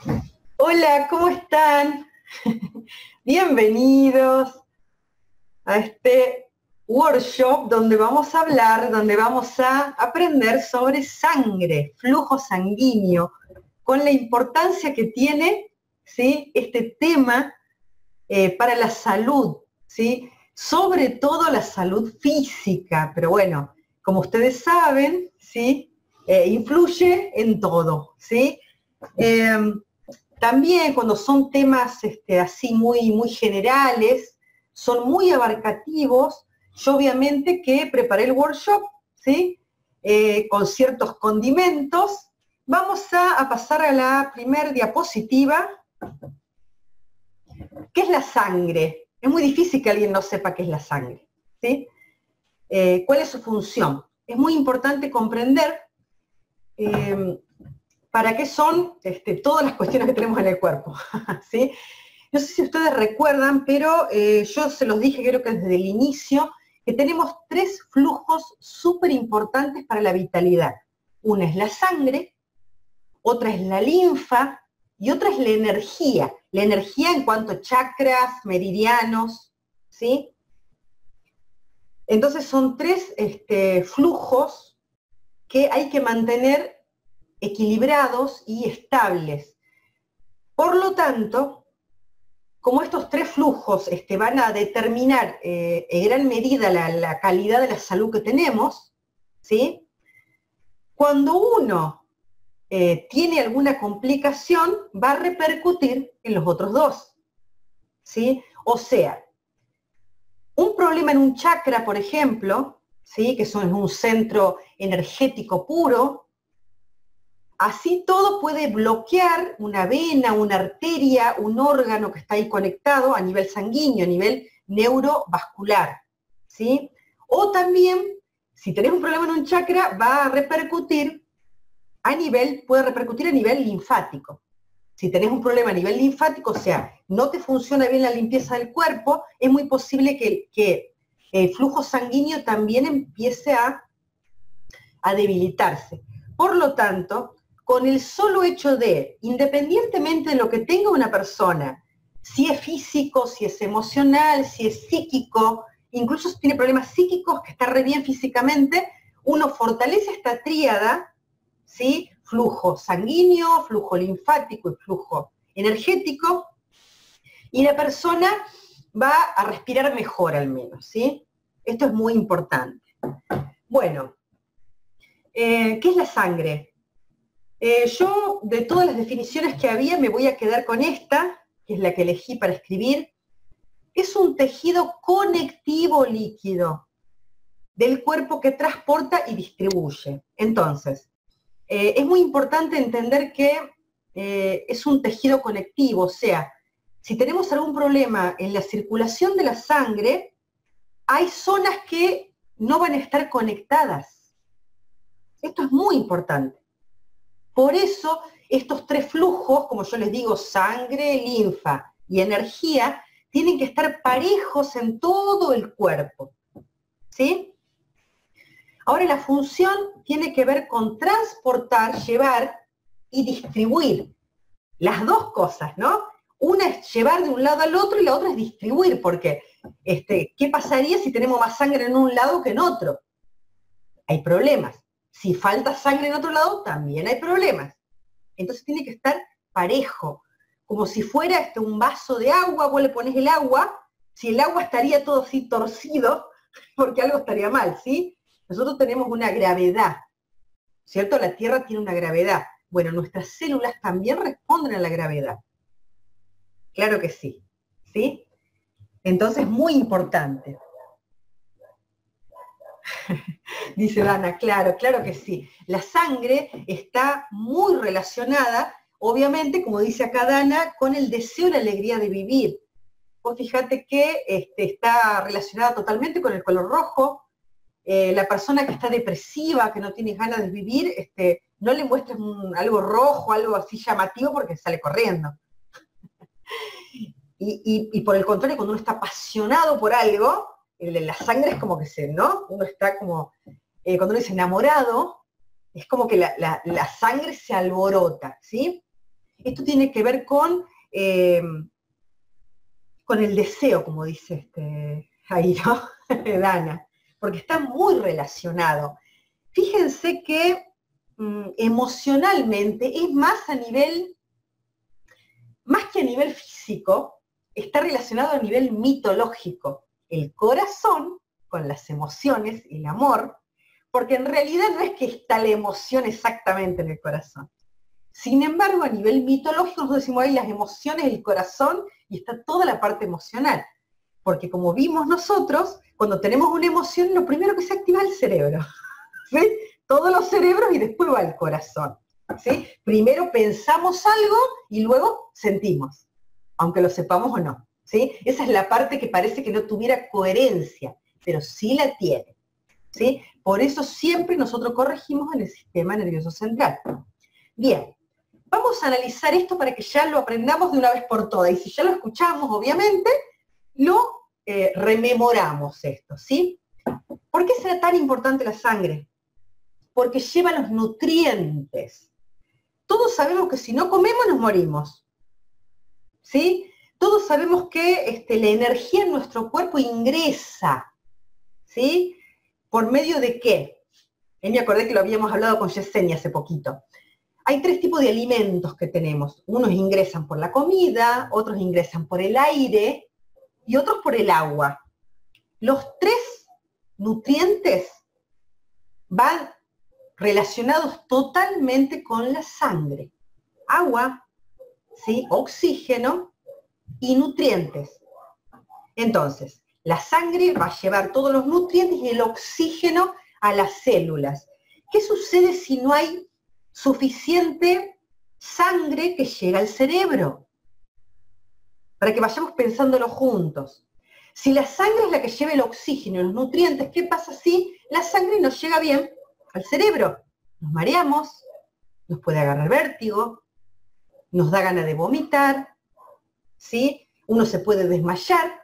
Hola, ¿cómo están? Bienvenidos a este workshop donde vamos a aprender sobre sangre, flujo sanguíneo, con la importancia que tiene, ¿sí?, este tema para la salud, ¿sí? Sobre todo la salud física, pero bueno, como ustedes saben, ¿sí?, influye en todo, ¿sí? Eh, También cuando son temas así muy generales, son muy abarcativos. Yo obviamente que preparé el workshop, ¿sí? Con ciertos condimentos. Vamos a pasar a la primer diapositiva. ¿Qué es la sangre? Es muy difícil que alguien no sepa qué es la sangre, ¿sí? ¿Cuál es su función? Es muy importante comprender eh, para qué son todas las cuestiones que tenemos en el cuerpo, ¿sí? No sé si ustedes recuerdan, pero yo se los dije, creo que desde el inicio, que tenemos tres flujos súper importantes para la vitalidad. Una es la sangre, otra es la linfa y otra es la energía en cuanto a chakras, meridianos, ¿sí? Entonces son tres flujos que hay que mantener equilibrados y estables. Por lo tanto, como estos tres flujos van a determinar en gran medida la calidad de la salud que tenemos, ¿sí? Cuando uno tiene alguna complicación, va a repercutir en los otros dos, ¿sí? O sea, un problema en un chakra, por ejemplo, ¿sí?, que es un centro energético puro, así todo puede bloquear una vena, una arteria, un órgano que está ahí conectado a nivel sanguíneo, a nivel neurovascular, ¿sí? O también, si tenés un problema en un chakra, va a repercutir puede repercutir a nivel linfático. Si tenés un problema a nivel linfático, o sea, no te funciona bien la limpieza del cuerpo, es muy posible que el flujo sanguíneo también empiece a debilitarse. Por lo tanto, con el solo hecho de, independientemente de lo que tenga una persona, si es físico, si es emocional, si es psíquico, incluso si tiene problemas psíquicos, que está re bien físicamente, uno fortalece esta tríada, ¿sí?, flujo sanguíneo, flujo linfático y flujo energético, y la persona va a respirar mejor al menos, ¿sí? Esto es muy importante. Bueno, ¿qué es la sangre? Yo, de todas las definiciones que había, me voy a quedar con esta, que es la que elegí para escribir. Es un tejido conectivo líquido del cuerpo que transporta y distribuye. Entonces, es muy importante entender que es un tejido conectivo, o sea, si tenemos algún problema en la circulación de la sangre, hay zonas que no van a estar conectadas. Esto es muy importante. Por eso, estos tres flujos, como yo les digo, sangre, linfa y energía, tienen que estar parejos en todo el cuerpo, ¿sí? Ahora, la función tiene que ver con transportar, llevar y distribuir. Las dos cosas, ¿no? Una es llevar de un lado al otro y la otra es distribuir, porque ¿qué pasaría si tenemos más sangre en un lado que en otro? Hay problemas. Si falta sangre en otro lado, también hay problemas. Entonces tiene que estar parejo, como si fuera un vaso de agua, vos le pones el agua, si el agua estaría todo así torcido, porque algo estaría mal, ¿sí? Nosotros tenemos una gravedad, ¿cierto? La Tierra tiene una gravedad. Bueno, nuestras células también responden a la gravedad. Claro que sí, ¿sí? Entonces, muy importante. Dice Dana, claro, claro que sí. La sangre está muy relacionada, obviamente, como dice acá Dana, con el deseo y la alegría de vivir. Vos fíjate que está relacionada totalmente con el color rojo. La persona que está depresiva, que no tiene ganas de vivir, no le muestres algo rojo, algo así llamativo, porque sale corriendo. Y por el contrario, cuando uno está apasionado por algo, la sangre es como que ¿no? Uno está como, cuando uno dice enamorado, es como que la sangre se alborota, ¿sí? Esto tiene que ver con el deseo, como dice ahí, ¿no? Dana, porque está muy relacionado. Fíjense que emocionalmente es más que a nivel físico, está relacionado a nivel mitológico. El corazón con las emociones, el amor, porque en realidad no es que está la emoción exactamente en el corazón. Sin embargo, a nivel mitológico nosotros decimos ahí las emociones, el corazón, y está toda la parte emocional. Porque como vimos nosotros, cuando tenemos una emoción, lo primero que se activa es el cerebro. ¿Sí? Todos los cerebros y después va el corazón. ¿Sí? Primero pensamos algo y luego sentimos, aunque lo sepamos o no. ¿Sí? Esa es la parte que parece que no tuviera coherencia, pero sí la tiene. ¿Sí? Por eso siempre nosotros corregimos en el sistema nervioso central. Bien, vamos a analizar esto para que ya lo aprendamos de una vez por todas. Y si ya lo escuchamos, obviamente, lo rememoramos esto, ¿sí? ¿Por qué será tan importante la sangre? Porque lleva los nutrientes. Todos sabemos que si no comemos nos morimos, ¿sí? Todos sabemos que la energía en nuestro cuerpo ingresa, ¿sí? ¿Por medio de qué? Me acordé que lo habíamos hablado con Yesenia hace poquito. Hay 3 tipos de alimentos que tenemos. Unos ingresan por la comida, otros ingresan por el aire y otros por el agua. Los 3 nutrientes van relacionados totalmente con la sangre. Agua, ¿sí? Oxígeno y nutrientes. Entonces, la sangre va a llevar todos los nutrientes y el oxígeno a las células. ¿Qué sucede si no hay suficiente sangre que llega al cerebro? Para que vayamos pensándolo juntos. Si la sangre es la que lleva el oxígeno y los nutrientes, ¿qué pasa si la sangre no llega bien al cerebro? Nos mareamos, nos puede agarrar vértigo, nos da ganas de vomitar, ¿sí? Uno se puede desmayar,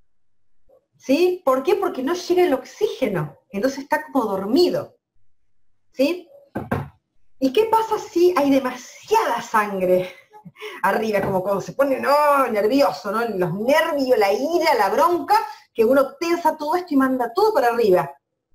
¿sí? ¿Por qué? Porque no llega el oxígeno, entonces está como dormido, ¿sí? ¿Y qué pasa si hay demasiada sangre arriba? Como cuando se pone nervioso, ¿no? Los nervios, la ira, la bronca, que uno tensa todo esto y manda todo para arriba.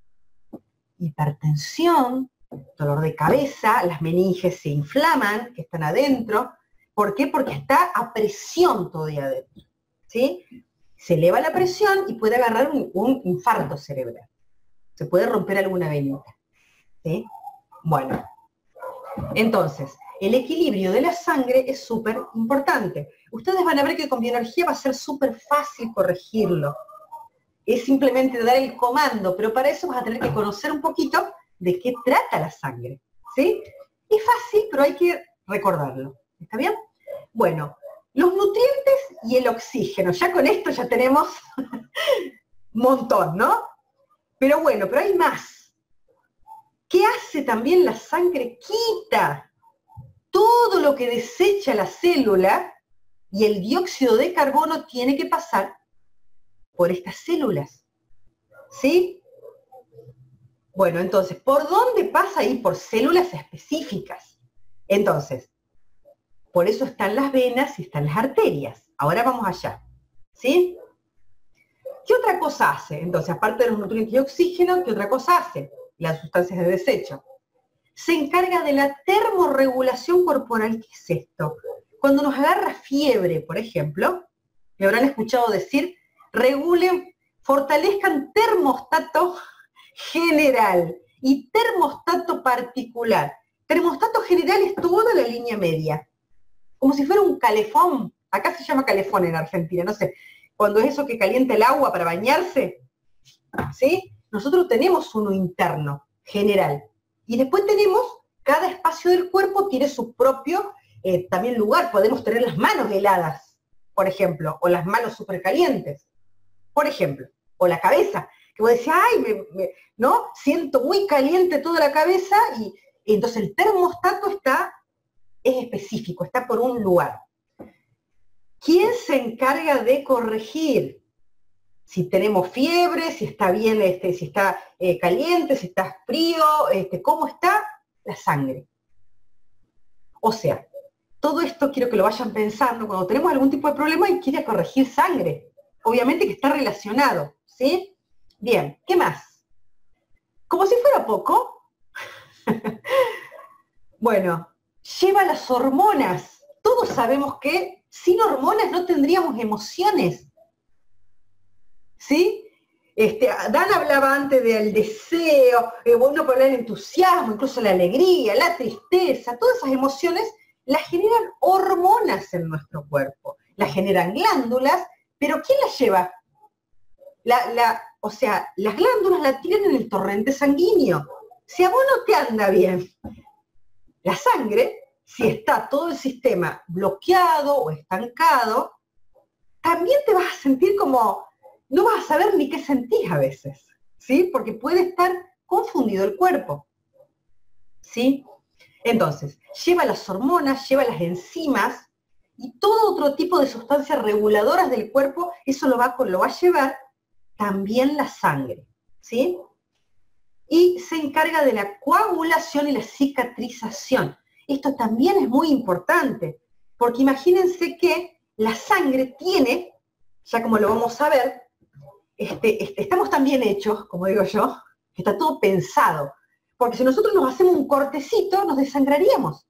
Hipertensión, dolor de cabeza, las meninges se inflaman, que están adentro. ¿Por qué? Porque está a presión todavía adentro, ¿sí? Se eleva la presión y puede agarrar un infarto cerebral. Se puede romper alguna venita, ¿sí? Bueno, entonces, el equilibrio de la sangre es súper importante. Ustedes van a ver que con bioenergía va a ser súper fácil corregirlo. Es simplemente dar el comando, pero para eso vas a tener que conocer un poquito de qué trata la sangre, ¿sí? Es fácil, pero hay que recordarlo. ¿Está bien? Bueno, los nutrientes y el oxígeno. Ya con esto ya tenemos un montón, ¿no? Pero bueno, pero hay más. ¿Qué hace también la sangre? Quita todo lo que desecha la célula y el dióxido de carbono tiene que pasar por estas células, ¿sí? Bueno, entonces, ¿por dónde pasa ahí? Por células específicas. Entonces, por eso están las venas y están las arterias. Ahora vamos allá, ¿sí? ¿Qué otra cosa hace? Entonces, aparte de los nutrientes y oxígeno, ¿qué otra cosa hace? Las sustancias de desecho. Se encarga de la termorregulación corporal. ¿Qué es esto? Cuando nos agarra fiebre, por ejemplo, me habrán escuchado decir, regulen, fortalezcan termostato general y termostato particular. Termostato general es toda la línea media, como si fuera un calefón. Acá se llama calefón en Argentina, no sé, cuando es eso que calienta el agua para bañarse, ¿sí? Nosotros tenemos uno interno, general, y después tenemos, cada espacio del cuerpo tiene su propio también lugar. Podemos tener las manos heladas, por ejemplo, o las manos súper calientes, por ejemplo, o la cabeza, que vos decís, ay, ¿no? Siento muy caliente toda la cabeza, y entonces el termostato es específico, está por un lugar. ¿Quién se encarga de corregir? Si tenemos fiebre, si está bien, si está caliente, si está frío, cómo está la sangre. O sea, todo esto quiero que lo vayan pensando cuando tenemos algún tipo de problema y quiere corregir sangre. Obviamente que está relacionado, ¿sí? Bien, ¿qué más? Como si fuera poco, bueno, lleva las hormonas. Todos sabemos que sin hormonas no tendríamos emociones, ¿sí? Dan hablaba antes del deseo, uno puede hablar del entusiasmo, incluso la alegría, la tristeza, todas esas emociones las generan hormonas en nuestro cuerpo, las generan glándulas, pero ¿quién las lleva? O sea, las glándulas la tienen en el torrente sanguíneo. Si a vos no te anda bien la sangre, si está todo el sistema bloqueado o estancado, también te vas a sentir como, no vas a saber ni qué sentís a veces, ¿sí? Porque puede estar confundido el cuerpo, ¿sí? Entonces, lleva las hormonas, lleva las enzimas y todo otro tipo de sustancias reguladoras del cuerpo, eso lo va a llevar también la sangre, ¿sí? Y se encarga de la coagulación y la cicatrización. Esto también es muy importante, porque imagínense que la sangre tiene, ya como lo vamos a ver, estamos tan bien hechos, como digo yo, que está todo pensado. Porque si nosotros nos hacemos un cortecito, nos desangraríamos.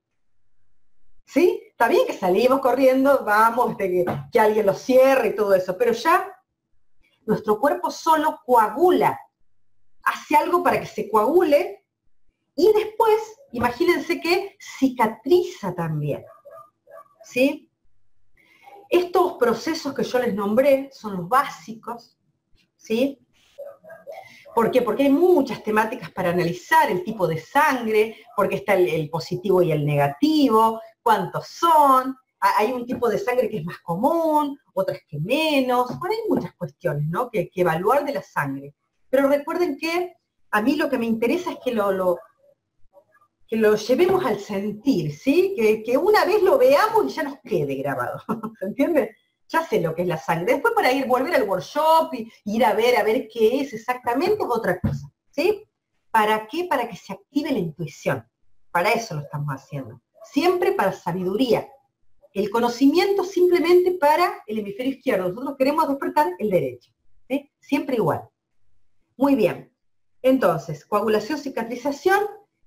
¿Sí? Está bien que salimos corriendo, vamos, que alguien lo cierre y todo eso, pero ya nuestro cuerpo solo coagula, hace algo para que se coagule y después, imagínense que cicatriza también, ¿sí? Estos procesos que yo les nombré son los básicos, ¿sí? ¿Por qué? Porque hay muchas temáticas para analizar, el tipo de sangre, porque está el positivo y el negativo, cuántos son, hay un tipo de sangre que es más común, otras que menos, bueno, hay muchas cuestiones, ¿no? que evaluar de la sangre. Pero recuerden que a mí lo que me interesa es que lo llevemos al sentir, ¿sí? Que una vez lo veamos y ya nos quede grabado, ¿se entiende? Ya sé lo que es la sangre. Después para volver al workshop y ir a ver qué es exactamente es otra cosa, ¿sí? ¿Para qué? Para que se active la intuición. Para eso lo estamos haciendo. Siempre para sabiduría. El conocimiento simplemente para el hemisferio izquierdo. Nosotros queremos despertar el derecho, ¿sí? Siempre igual. Muy bien. Entonces, coagulación, cicatrización,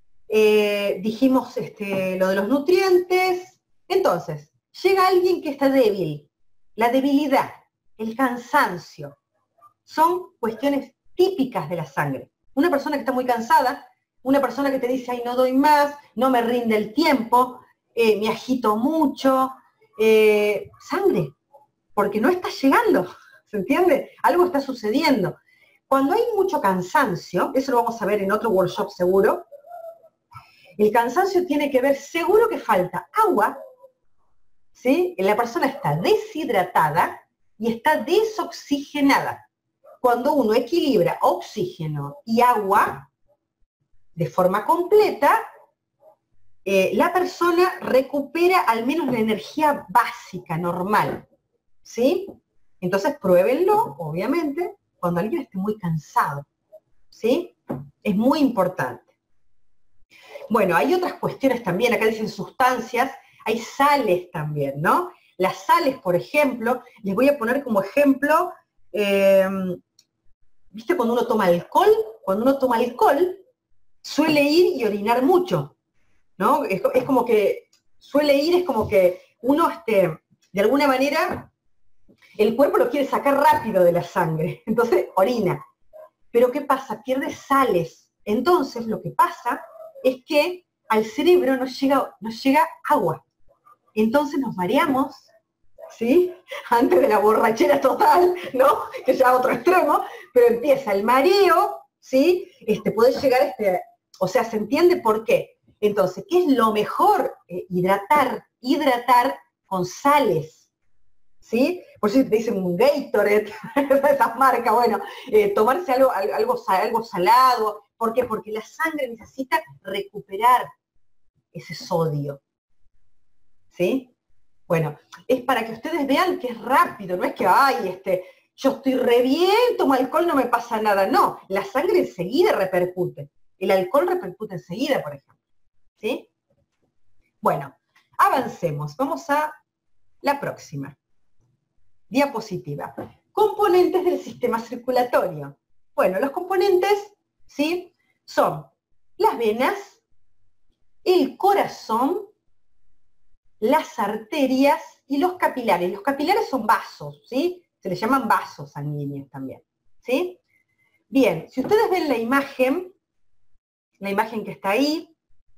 dijimos lo de los nutrientes. Entonces, llega alguien que está débil. La debilidad, el cansancio, son cuestiones típicas de la sangre. Una persona que está muy cansada, una persona que te dice, ay, no doy más, no me rinde el tiempo, me agito mucho, sangre, porque no está llegando, ¿se entiende? Algo está sucediendo. Cuando hay mucho cansancio, eso lo vamos a ver en otro workshop seguro, el cansancio tiene que ver, seguro que falta agua, ¿sí? La persona está deshidratada y está desoxigenada. Cuando uno equilibra oxígeno y agua de forma completa, la persona recupera al menos la energía básica, normal, ¿sí? Entonces pruébenlo, obviamente, cuando alguien esté muy cansado, ¿sí? Es muy importante. Bueno, hay otras cuestiones también, acá dicen sustancias, hay sales también, ¿no? Las sales, por ejemplo, les voy a poner como ejemplo, ¿viste cuando uno toma alcohol? Cuando uno toma alcohol, suele ir y orinar mucho, ¿no? Es como que, suele ir, es como que uno, de alguna manera, el cuerpo lo quiere sacar rápido de la sangre, entonces orina. Pero ¿qué pasa? Pierde sales. Entonces, lo que pasa es que al cerebro nos llega agua. Entonces nos mareamos, ¿sí? Antes de la borrachera total, ¿no? Que ya a otro extremo, pero empieza el mareo, ¿sí? Puede llegar, o sea, ¿se entiende por qué? Entonces, ¿qué es lo mejor? Hidratar con sales, ¿sí? Por eso te dicen un Gatorade, esas marcas, bueno, tomarse algo salado. ¿Por qué? Porque la sangre necesita recuperar ese sodio, ¿sí? Bueno, es para que ustedes vean que es rápido, no es que, ay, yo estoy re bien, tomo alcohol, no me pasa nada. No, la sangre enseguida repercute. El alcohol repercute enseguida, por ejemplo, ¿sí? Bueno, Avancemos, vamos a la próxima. Diapositiva. Componentes del sistema circulatorio. Bueno, los componentes, ¿sí?, son las venas, el corazón, las arterias y los capilares. Los capilares son vasos, ¿sí? Se les llaman vasos sanguíneos también, ¿sí? Bien, si ustedes ven la imagen que está ahí,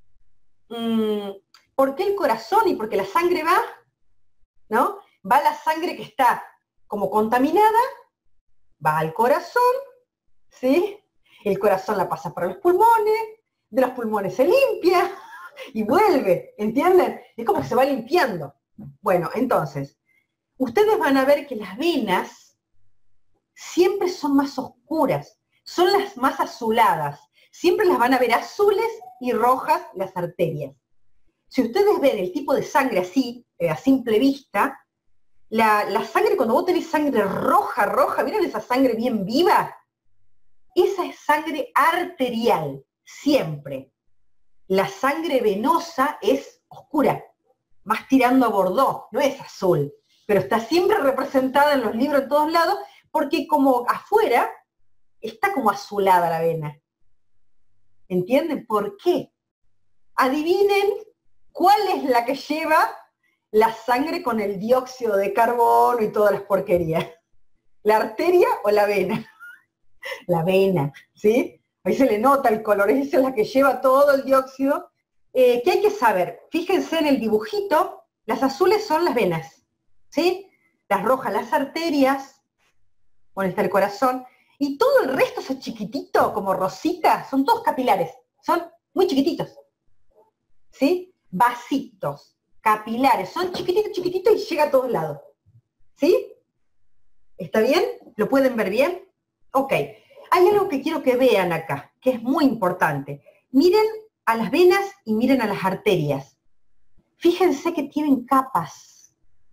¿por qué el corazón y por qué la sangre va? ¿No? Va la sangre que está como contaminada, va al corazón, ¿sí? El corazón la pasa para los pulmones, de los pulmones se limpia y vuelve, ¿entienden? Es como que se va limpiando. Bueno, entonces, ustedes van a ver que las venas siempre son más oscuras, son las más azuladas, siempre las van a ver azules y rojas las arterias. Si ustedes ven el tipo de sangre así, a simple vista, la sangre, cuando vos tenés sangre roja, ¿vieron esa sangre bien viva? Esa es sangre arterial, siempre. La sangre venosa es oscura, más tirando a bordó, no es azul, pero está siempre representada en los libros en todos lados, porque como afuera está como azulada la vena. ¿Entienden por qué? Adivinen cuál es la que lleva la sangre con el dióxido de carbono y todas las porquerías. ¿La arteria o la vena? La vena, ¿sí? Ahí se le nota el color, esa es la que lleva todo el dióxido. ¿Qué hay que saber? Fíjense en el dibujito, las azules son las venas, ¿sí? Las rojas, las arterias, bueno, está el corazón, y todo el resto, esos chiquititos, como rositas, son todos capilares, son muy chiquititos, ¿sí? Vasitos, capilares, son chiquititos y llega a todos lados, ¿sí? ¿Está bien? ¿Lo pueden ver bien? Ok. Hay algo que quiero que vean acá, que es muy importante. Miren a las venas y miren a las arterias. Fíjense que tienen capas,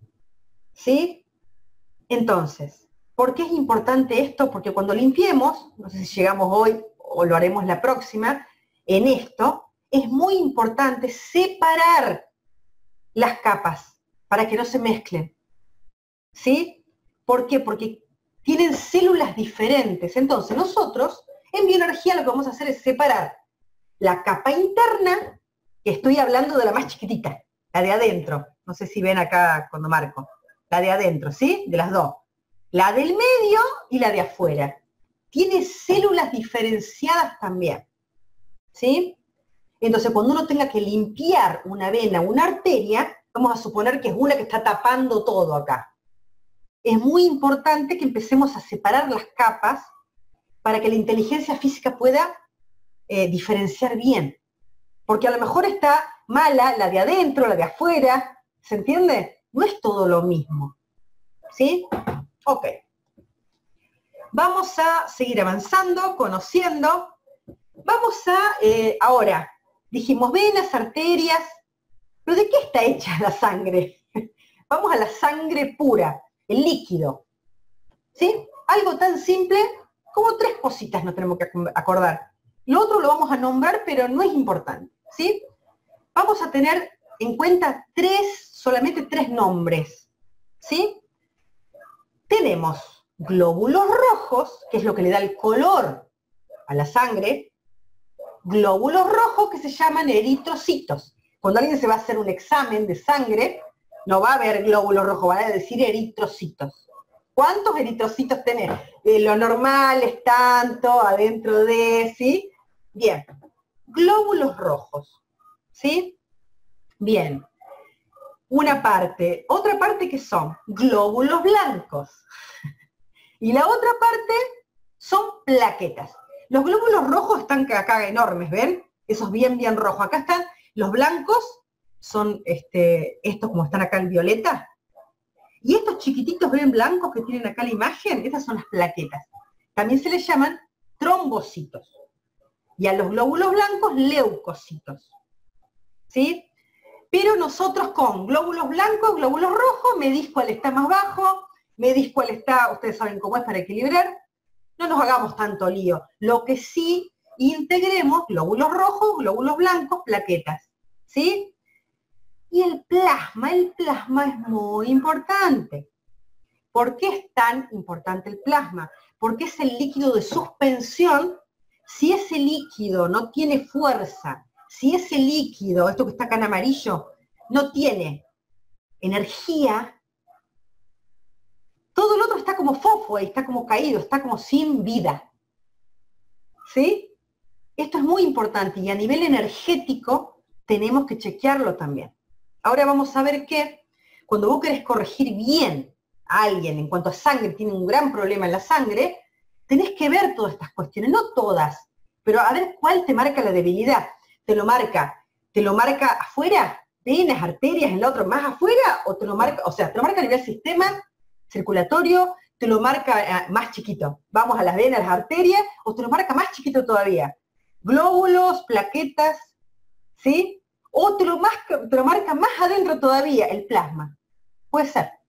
¿sí? Entonces, ¿por qué es importante esto? Porque cuando limpiemos, no sé si llegamos hoy o lo haremos la próxima, en esto, es muy importante separar las capas para que no se mezclen, ¿sí? ¿Por qué? Porque tienen células diferentes. Entonces, nosotros, en bioenergía, lo que vamos a hacer es separar la capa interna, que estoy hablando de la más chiquitita, la de adentro. No sé si ven acá cuando marco. La de adentro, ¿sí? De las dos. La del medio y la de afuera. Tiene células diferenciadas también, ¿sí? Entonces, cuando uno tenga que limpiar una vena, una arteria, vamos a suponer que es una que está tapando todo acá. Es muy importante que empecemos a separar las capas para que la inteligencia física pueda diferenciar bien. Porque a lo mejor está mala la de adentro, la de afuera, ¿se entiende? No es todo lo mismo, ¿sí? Ok. Vamos a seguir avanzando, conociendo. Vamos a, ahora, dijimos venas, arterias, pero ¿de qué está hecha la sangre? Vamos a la sangre pura, el líquido, ¿sí? Algo tan simple como 3 cositas nos tenemos que acordar. Lo otro lo vamos a nombrar, pero no es importante, ¿sí? Vamos a tener en cuenta solamente 3 nombres, ¿sí? Tenemos glóbulos rojos, que es lo que le da el color a la sangre, glóbulos rojos que se llaman eritrocitos. Cuando alguien se va a hacer un examen de sangre, no va a haber glóbulos rojos, van a decir eritrocitos. ¿Cuántos eritrocitos tenés? Lo normal es tanto, adentro de, ¿sí? Bien. Glóbulos rojos, ¿sí? Bien. Una parte. Otra parte que son glóbulos blancos. Y la otra parte son plaquetas. Los glóbulos rojos están acá enormes, ¿ven? Esos bien rojos. Acá están los blancos, son estos como están acá en violeta. Y estos chiquititos, ¿ven blancos que tienen acá la imagen? Estas son las plaquetas. También se les llaman trombocitos. Y a los glóbulos blancos, leucocitos. ¿Sí? Pero nosotros con glóbulos blancos, glóbulos rojos, medís cuál está más bajo, medís cuál está, ustedes saben cómo es para equilibrar. No nos hagamos tanto lío. Lo que sí, integremos glóbulos rojos, glóbulos blancos, plaquetas. ¿Sí? Y el plasma es muy importante. ¿Por qué es tan importante el plasma? Porque es el líquido de suspensión. Si ese líquido no tiene fuerza, si ese líquido, esto que está acá en amarillo, no tiene energía, todo el otro está como fofo, está como caído, está como sin vida. ¿Sí? Esto es muy importante y a nivel energético tenemos que chequearlo también. Ahora vamos a ver que cuando vos querés corregir bien a alguien en cuanto a sangre, tiene un gran problema en la sangre, tenés que ver todas estas cuestiones, no todas, pero a ver cuál te marca la debilidad. ¿Te lo marca afuera? ¿Venas, arterias, en la otra más afuera? ¿O te lo marca, te lo marca a nivel sistema circulatorio? ¿Te lo marca más chiquito? Vamos a las venas, las arterias, o te lo marca más chiquito todavía. Glóbulos, plaquetas, ¿sí? O te lo marca más adentro todavía, el plasma. Puede ser.